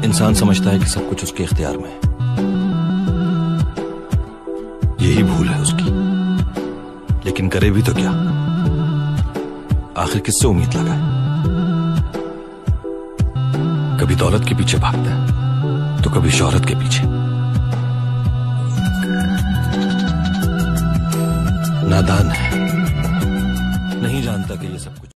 इंसान समझता है कि सब कुछ उसके इख्तियार में है। यही भूल है उसकी। लेकिन करे भी तो क्या? आखिर किससे उम्मीद लगाए? कभी दौलत के पीछे भागता है तो कभी शोहरत के पीछे। नादान है, नहीं जानता कि ये सब कुछ